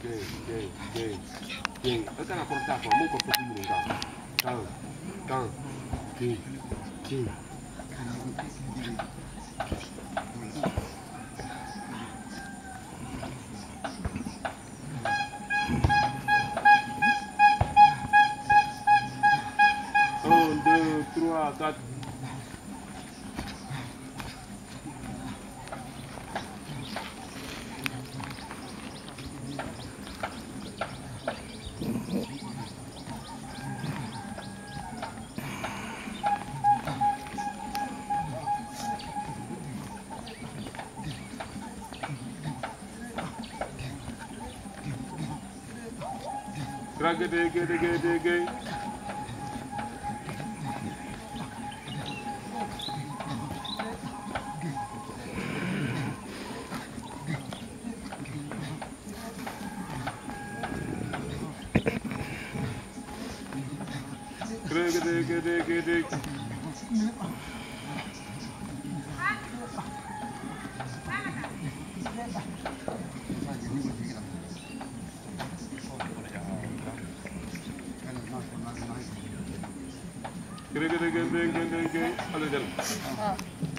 Eka na porta kwa mungu kwa kumu nga. Kan. King. Un, deux, trois, quatre. Gay. Allez,